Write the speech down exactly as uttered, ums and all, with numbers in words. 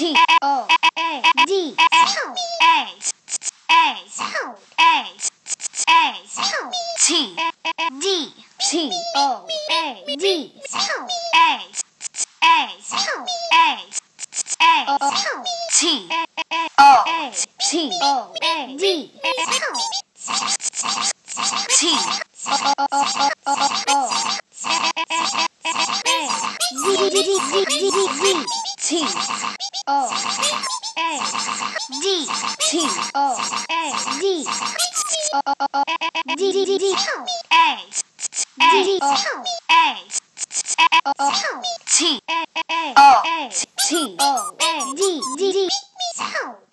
T O A D toe, A A toe, A A toe, T D T O A D toe, A A toe, A A toe, T O T O A D toe, T O O Z Z Z Z Z T O A D T O A D D D D D toe, A D O toe, A toe, T O T O A D D D toe.